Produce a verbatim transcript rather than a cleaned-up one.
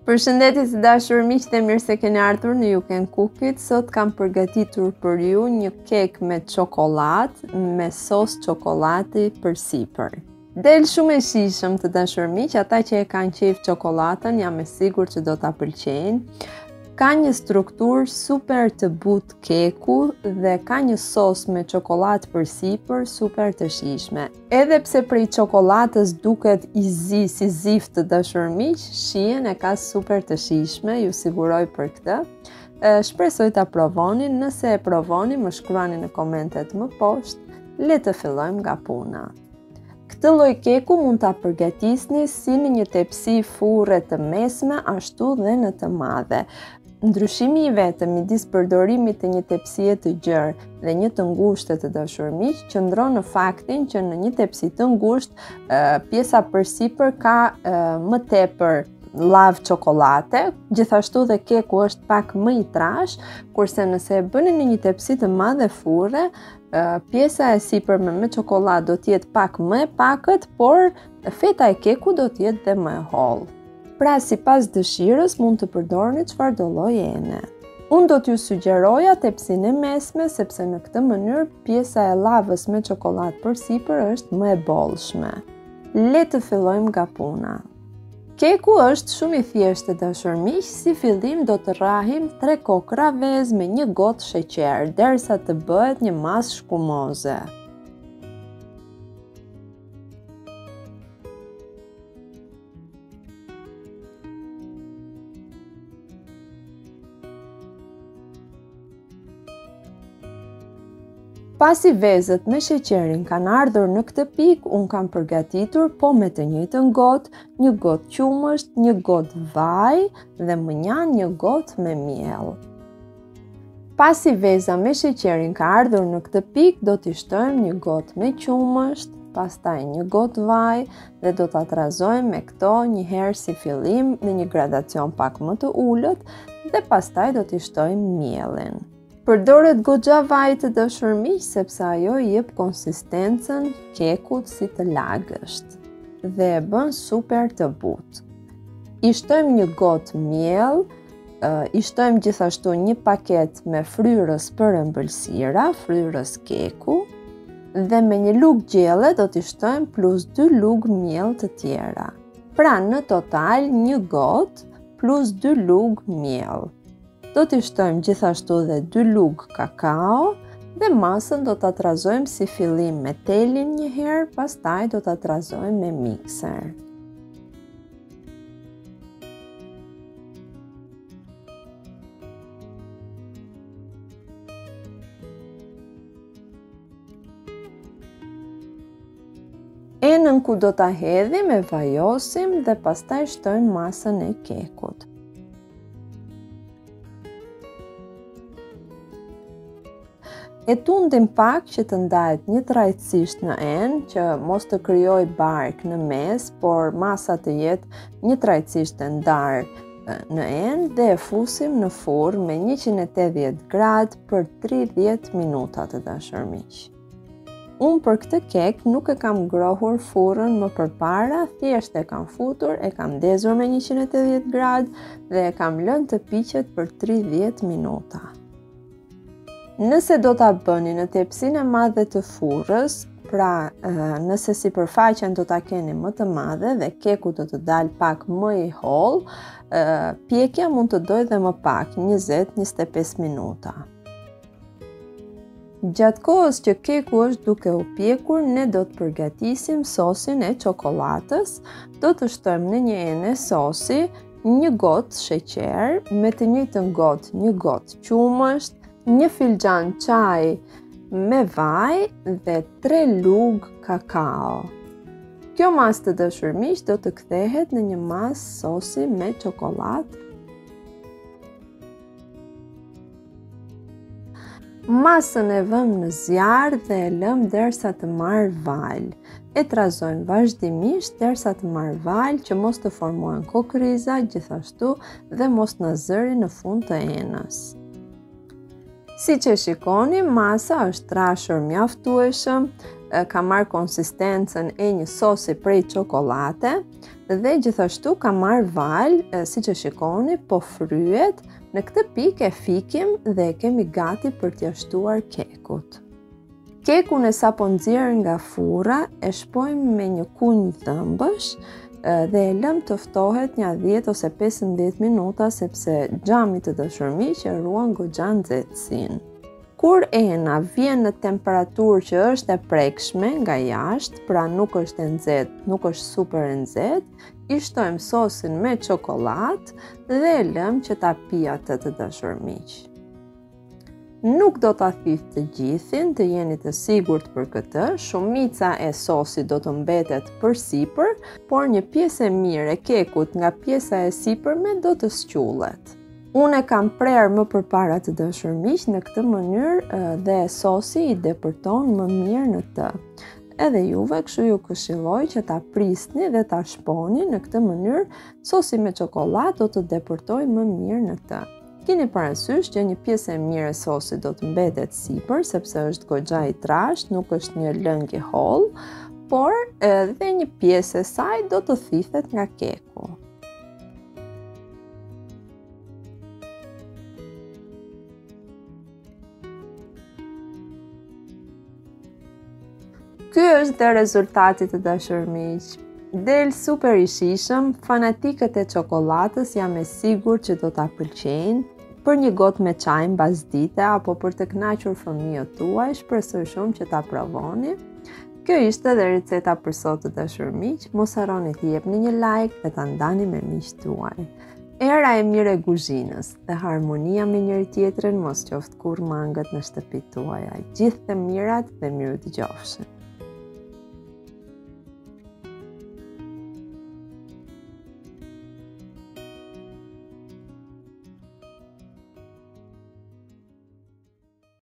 Përshëndetje të dashur miq dhe mirë se keni ardhur në You Can Cook It. Sot kam përgatitur për ju një kek me çokoladë me sos çokolati për sipër. Del shumë e shijshëm të dashur miq, ata që e kanë qejf çokoladën jam e sigurt që do ta pëlqejnë. Ka një strukturë super të butë keku dhe ka një sos me çokoladë për sipër super të shijshme. Edhe pse prej çokoladës duket i zi si zift të dashur miq, shijen e ka super të shijshme, ju siguroj për këtë. Shpresoj ta provoni, nëse e provoni më shkruani në komentet më poshtë. Le të fillojmë nga puna. Këtë lloj keku mund ta përgatisni si në një tepsi furre të mesme, ashtu dhe në të madhe. Ndryshimi i vetëm midis përdorimit të një tepsie të gjerë dhe një të ngushtë të dashur miq qëndron në faktin që në një tepsi të ngushtë pjesa përsipër ka më tepër llavë çokolate, gjithashtu dhe keku është pak më i trash, kurse nëse e bëni në një tepsi të madhe furre, pjesa e sipërme me çokoladë do të jetë pak më e pakët, por feta e keku do të jetë dhe më e hollë. Pra, si pas dëshirës, mund të përdorni çfarëdo lloj ene. Unë do t'ju sugjeroja tepsinë e mesme, sepse në këtë mënyrë pjesa e llavës me çokoladë përsipër është më e bollshme. Le të fillojmë nga puna. Keku është shumë i thjeshtë të dashur miq, si fillim do të rrahim tre kokra vezë me një gotë sheqer, derisa të bëhet një masë shkumoze. Pasi vezët me sheqerin kanë ardhur në këtë pikë, unë kam përgatitur, po me të njëjtën gotë, një gotë qumësht, një gotë vaj dhe më njanë një gotë me miell. Pasi veza me sheqerin ka ardhur në këtë pikë, do t'i shtojmë një gotë me qumësht, pastaj një gotë vaj dhe do t'a trazojmë me këto një herë si fillim në një gradacion pak më të ulët dhe pastaj do t'i shtojmë miellin. Përdoret goxha vaj të dashur miq, sepse ajo i jep konsistencën kekut si të lagësht dhe e bën super të butë. I shtojmë një gotë miell, i shtojmë gjithashtu një paket me fryrës për ëmbëlsira, fryrës keku, dhe me një lugë gjelle do t'i shtojmë plus dy lugë miell të tjera. Pra në total një gotë plus dy lugë miell. Do t'i shtojmë gjithashtu dhe dy lugë kakao dhe masën do t'a trazojmë si fillim me telin një herë, pastaj do t'a trazojmë me mikser. Enën ku do t'a hedhim e vajosim dhe pastaj shtojmë masën e kekut. E tundim pak që të ndahet një trajtësisht në enë, që mos të krijoj bark në mes, por masa të jetë një trajtësisht e ndarë në enë dhe e fusim në furrë me njëqind e tetëdhjetë gradë për tridhjetë minuta të dashur miq. Unë për këtë kek nuk e kam ngrohur furrën më përpara, thjesht e kam futur, e kam ndezur me njëqind e tetëdhjetë gradë dhe e kam lënë të piqet për tridhjetë minuta. Nëse do t'a bëni në tepsinë e madhe të furrës, pra nëse sipërfaqen do t'a keni më të madhe dhe keku do të dalë pak më i hollë, pjekja mund të dojë dhe më pak, njëzet deri në njëzet e pesë minuta. Gjatë kohës që keku është duke u pjekur, ne do të përgatisim sosin e çokoladës. Do të shtojmë në një enë sosi një gotë sheqer, me të njëjtën gotë një gotë qumësht, një filxhan çaj me vaj dhe tre lugë kakao. Kjo masë të dashur miq do të kthehet në një masë sosi me çokoladë. Masën e vëmë në zjarr dhe e lëm derisa të marrë val. E trazojmë vazhdimisht derisa të marrë val që mos të formohen kokriza, gjithashtu dhe mos na zëri në fund të enës. Si që shikoni, masa është trashur mjaftueshëm, ka marrë konsistencën e një sosi prej çokolate dhe gjithashtu ka marrë val, siç e shikoni, po fryet. Në këtë pikë e fikim dhe e kemi gati për t'ia shtuar kekut. Kekun e sapo nxjerr nga furra e shpojmë me një kunj dhëmbësh dhe e lëm të ftohet një dhjetë ose pesëmbëdhjetë minuta sepse xhami të dashurmiq e ruan goxha nxehtësinë. Kur ena vjen në temperaturë që është e prekshme nga jashtë, pra nuk është e nxehtë, nuk është super e nxehtë, i shtojmë sosin me çokollatë dhe e lëm që ta pijë atë të dashurmiq. Nuk do ta thith të gjithin, të jeni të sigurt për këtë, shumica e sosit do të mbetet përsipër, por një pjesë e mirë e kekut nga pjesa e sipërme do të squllet. Unë e kam prerë më përpara të dashurmiq në këtë mënyrë dhe sosi i depërton më mirë në të. Edhe juve kështu ju këshilloj që ta prisni dhe ta shponi në këtë mënyrë, sosi me çokollatë do të depërtoj më mirë në të. Keni parasysh që një pjesë e mirë e sosit do të mbetet sipër, sepse është goxha i trashtë, nuk është një lëngë holl, por edhe një pjesë e saj do të thithet nga keku. Ky është dhe rezultati të dashurmiq. Del super i shijshëm, fanatikët e çokoladës jam e sigurt që do ta pëlqejnë. Për një gotë me çaj mbas dite apo për të kënaqur fëmijët tuaj, shpresoj shumë që ta provoni. Kjo ishte dhe receta për sot të dashurmiq. Mos harroni të jepni një like dhe ta ndani me miqtë tuaj. Era e mirë e kuzhinës dhe harmonia me njëri tjetrin mos qoftë kurrë mangët në shtëpitë tuaja. Gjithë të mirat dhe miru dëgjofshim.